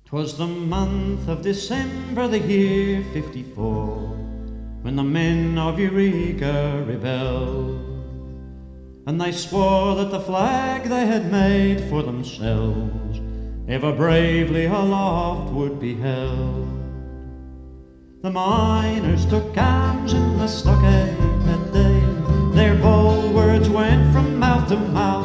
'Twas the month of December, the year '54, when the men of Eureka rebelled, and they swore that the flag they had made for themselves ever bravely aloft would be held. The miners took arms in the stockade that day. Their bold words went from mouth to mouth.